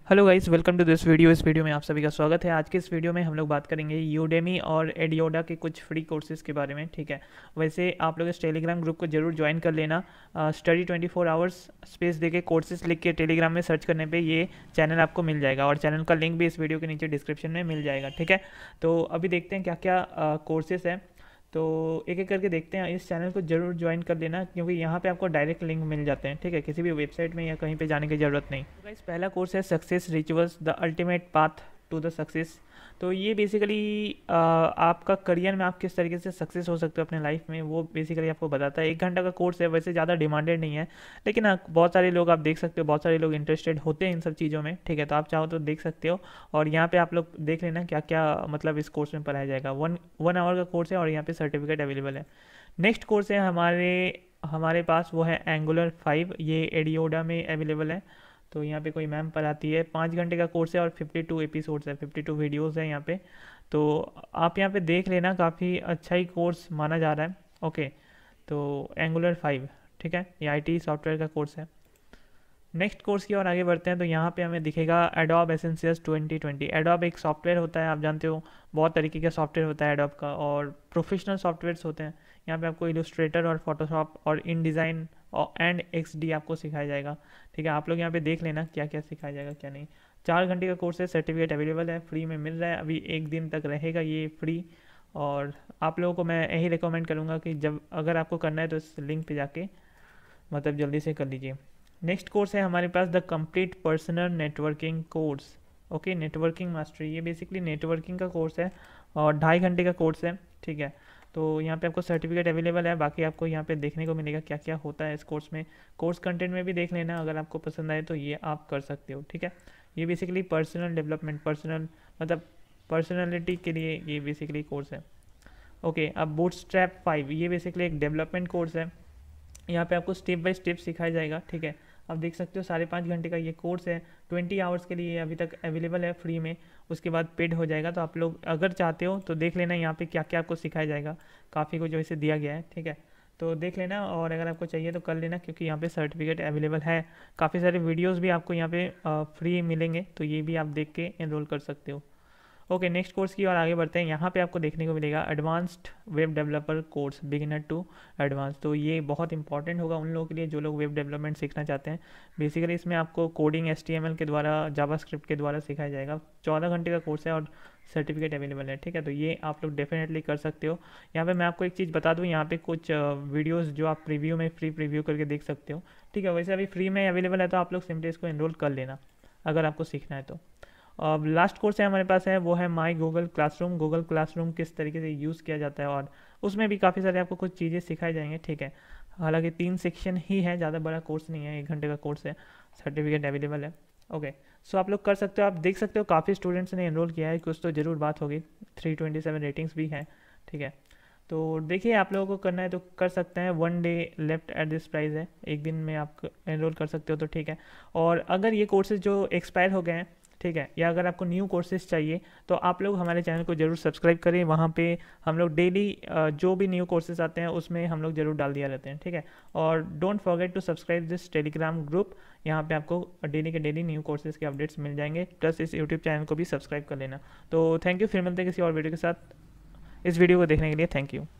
Hello guys, welcome to this video. इस video में आप सभी का स्वागत है। आज के इस वीडियो में हम लोग बात करेंगे यूडेमी और एडियोडा के कुछ फ्री कोर्सेज़ के बारे में। ठीक है, वैसे आप लोग इस टेलीग्राम ग्रुप को जरूर ज्वाइन कर लेना। स्टडी 24 आवर्स स्पेस देके कोर्सेज लिख के टेलीग्राम में सर्च करने पे ये चैनल आपको मिल जाएगा और चैनल का लिंक भी इस वीडियो के नीचे डिस्क्रिप्शन में मिल जाएगा। ठीक है, तो अभी देखते हैं क्या क्या कोर्सेज़ हैं। तो एक एक करके देखते हैं। इस चैनल को जरूर ज्वाइन कर लेना क्योंकि यहाँ पे आपको डायरेक्ट लिंक मिल जाते हैं। ठीक है, किसी भी वेबसाइट में या कहीं पे जाने की ज़रूरत नहीं। तो गाइस, पहला कोर्स है success rituals, the ultimate path to the success. तो ये बेसिकली आपका करियर में आप किस तरीके से सक्सेस हो सकते हो अपने लाइफ में, वो बेसिकली आपको बताता है। 1 घंटा का कोर्स है, वैसे ज़्यादा डिमांडेड नहीं है, लेकिन हाँ, बहुत सारे लोग आप देख सकते हो, बहुत सारे लोग इंटरेस्टेड होते हैं इन सब चीज़ों में। ठीक है, तो आप चाहो तो देख सकते हो। और यहाँ पे आप लोग देख लेना क्या क्या मतलब इस कोर्स में पढ़ाया जाएगा। वन आवर का कोर्स है और यहाँ पे सर्टिफिकेट अवेलेबल है। नेक्स्ट कोर्स है हमारे पास, वो है एंगुलर 5। ये एडियोडा में अवेलेबल है। तो यहाँ पे कोई मैम पढ़ाती है। 5 घंटे का कोर्स है और 52 एपिसोड्स है, 52 वीडियोस है यहाँ पे। तो आप यहाँ पे देख लेना, काफ़ी अच्छा ही कोर्स माना जा रहा है। ओके, तो एंगुलर 5, ठीक है, ये आईटी सॉफ्टवेयर का कोर्स है। नेक्स्ट कोर्स की ओर आगे बढ़ते हैं तो यहाँ पे हमें दिखेगा एडोब एसेंशियल्स 2020। एडोब एक सॉफ्टवेयर होता है, आप जानते हो बहुत तरीके का सॉफ्टवेयर होता है एडोब का, और प्रोफेशनल सॉफ्टवेयर्स होते हैं। यहाँ पे आपको इलस्ट्रेटर और फोटोशॉप और इन डिज़ाइन और एंड XD आपको सिखाया जाएगा। ठीक है, आप लोग यहाँ पे देख लेना क्या क्या सिखाया जाएगा क्या नहीं। 4 घंटे का कोर्स है, सर्टिफिकेट अवेलेबल है, फ्री में मिल रहा है। अभी 1 दिन तक रहेगा ये फ्री। और आप लोगों को मैं यही रिकमेंड करूँगा कि जब अगर आपको करना है तो इस लिंक पे जाके मतलब जल्दी से कर लीजिए। नेक्स्ट कोर्स है हमारे पास the complete personal networking course. Okay, networking mastery, ये बेसिकली नेटवर्किंग का कोर्स है और 2.5 घंटे का कोर्स है। ठीक है, तो यहाँ पे आपको सर्टिफिकेट अवेलेबल है। बाकी आपको यहाँ पे देखने को मिलेगा क्या क्या होता है इस कोर्स में। कोर्स कंटेंट में भी देख लेना, अगर आपको पसंद आए तो ये आप कर सकते हो। ठीक है, ये बेसिकली पर्सनल डेवलपमेंट, पर्सनल मतलब पर्सनैलिटी के लिए ये बेसिकली कोर्स है। ओके, अब बूटस्ट्रैप 5, ये बेसिकली एक डेवलपमेंट कोर्स है। यहाँ पे आपको स्टेप बाय स्टेप सिखाया जाएगा। ठीक है, आप देख सकते हो 5.5 घंटे का ये कोर्स है। 20 आवर्स के लिए अभी तक अवेलेबल है फ्री में, उसके बाद पेड हो जाएगा। तो आप लोग अगर चाहते हो तो देख लेना यहाँ पे क्या क्या आपको सिखाया जाएगा। काफ़ी कुछ वैसे दिया गया है। ठीक है, तो देख लेना और अगर आपको चाहिए तो कर लेना क्योंकि यहाँ पे सर्टिफिकेट अवेलेबल है। काफ़ी सारे वीडियोज़ भी आपको यहाँ पे फ्री मिलेंगे, तो ये भी आप देख के एनरोल कर सकते हो। ओके, नेक्स्ट कोर्स की ओर आगे बढ़ते हैं। यहाँ पे आपको देखने को मिलेगा advanced web developer course, beginner to advance. तो ये बहुत इंपॉर्टेंट होगा उन लोगों के लिए जो लोग वेब डेवलपमेंट सीखना चाहते हैं। बेसिकली इसमें आपको कोडिंग HTML के द्वारा, जावास्क्रिप्ट के द्वारा सिखाया जाएगा। 14 घंटे का कोर्स है और सर्टिफिकेट अवेलेबल है। ठीक है, तो ये आप लोग डेफिनेटली कर सकते हो। यहाँ पे मैं आपको एक चीज़ बता दूँ, यहाँ पे कुछ वीडियोज़ जो आप प्रीव्यू में फ्री प्रीव्यू करके देख सकते हो। ठीक है, वैसे अभी फ्री में अवेलेबल है तो आप लोग सिंपली इसको एनरोल कर लेना अगर आपको सीखना है तो। अब लास्ट कोर्स है हमारे पास है, वो है my Google classroom. Google classroom किस तरीके से यूज़ किया जाता है और उसमें भी काफ़ी सारे आपको कुछ चीज़ें सिखाई जाएंगे। ठीक है, हालांकि 3 सेक्शन ही है, ज़्यादा बड़ा कोर्स नहीं है, 1 घंटे का कोर्स है, सर्टिफिकेट अवेलेबल है। ओके, सो आप लोग कर सकते हो। आप देख सकते हो काफ़ी स्टूडेंट्स ने एनरोल किया है, कुछ तो ज़रूर बात होगी। 327 रेटिंग्स भी हैं। ठीक है, तो देखिए आप लोगों को करना है तो कर सकते हैं। 1 day left at this price है, 1 दिन में आप एनरोल कर सकते हो तो ठीक है। और अगर ये कोर्सेज जो एक्सपायर हो गए हैं, ठीक है, या अगर आपको न्यू कोर्सेज चाहिए तो आप लोग हमारे चैनल को जरूर सब्सक्राइब करें। वहाँ पे हम लोग डेली जो भी न्यू कोर्सेज आते हैं उसमें हम लोग जरूर डाल दिया रहते हैं। ठीक है, और don't forget to subscribe this Telegram group. यहाँ पे आपको डेली के डेली न्यू कोर्सेज के अपडेट्स मिल जाएंगे, प्लस इस यूट्यूब चैनल को भी सब्सक्राइब कर लेना। तो थैंक यू, फिर मिलते हैं किसी और वीडियो के साथ। इस वीडियो को देखने के लिए थैंक यू।